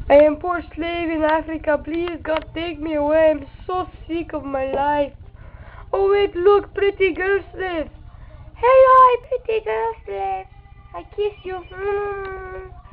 I am poor slave in Africa. Please, God, take me away. I'm so sick of my life. Oh, wait, look, pretty girl slave. Hello, pretty girl slave. I kiss you.